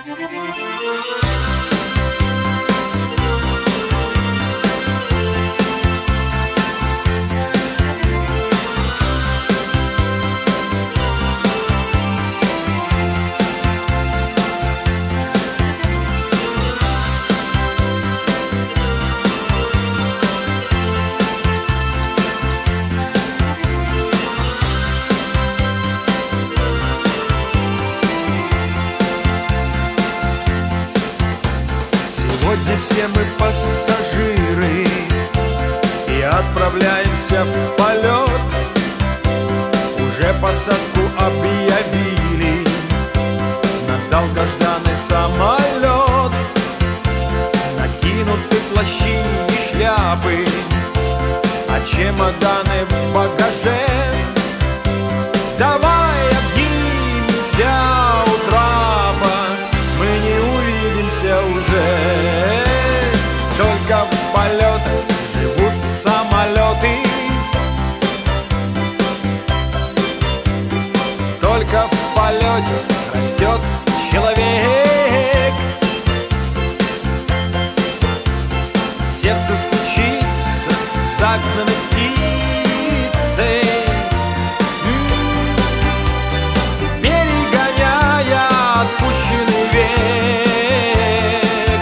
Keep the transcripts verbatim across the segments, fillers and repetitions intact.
Сегодня все мы пассажиры и отправляемся в полет. Уже посадку объявили на долгожданный самолет. Накинуты плащи и шляпы, а чемоданы в багаже. Давай обнимемся у трапа, мы не увидимся уже. Только в полетах живут самолеты, только в полете растет человек. Сердце стучится загнанной птицей, перегоняя отпущенный век.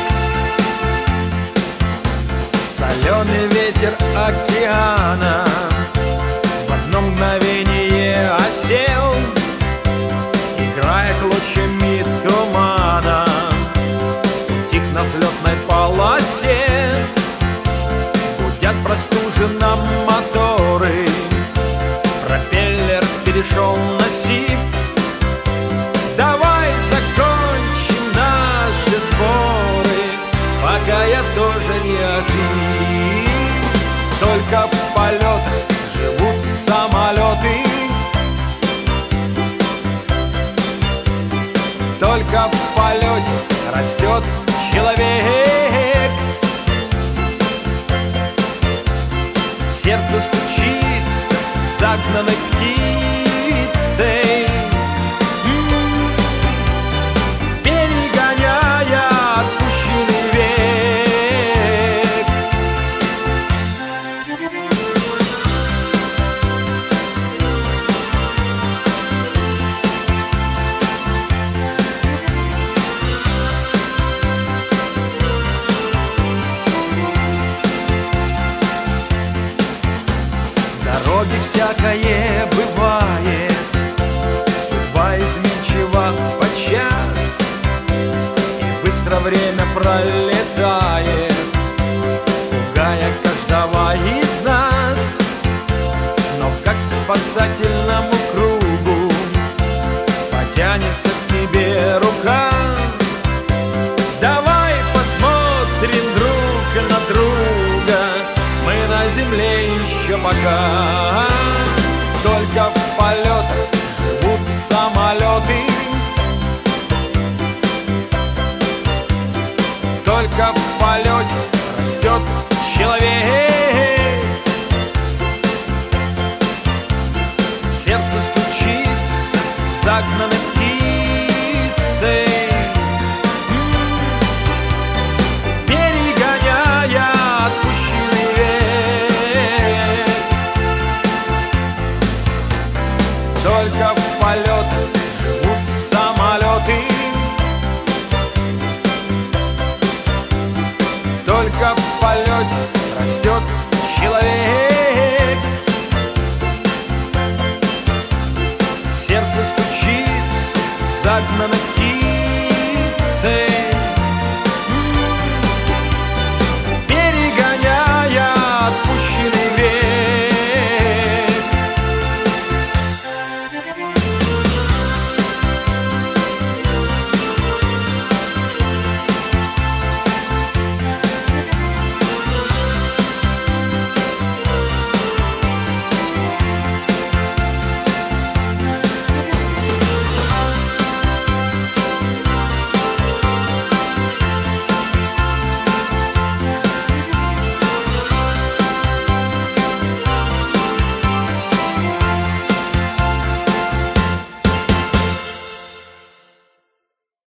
Соленый ветер океана в одно мгновение осел, играя клочьями тумана, утих на взлетной полосе. Гудят простуженно моторы, пропеллер перешел на сип. Давай закончим наши споры, пока я тоже не охрип. Только в полетах живут самолеты, только в полете растет человек. Сердце стучится загнанной птицей, перегоняя отпущенный век. В дороге всякое бывает, судьба изменчива подчас, и быстро время пролетает, пугая каждого из нас. Но как спасательному кругу потянется к тебе рука. Давай посмотрим друг на друга, мы на земле еще пока. Только в полетах живут самолеты, только в полете растет человек. Сердце стучится загнанной птицей, перегоняя отпущенный век. Только в полетах живут самолеты, только в полете растет человек. Сердце стучится загнанной птицей,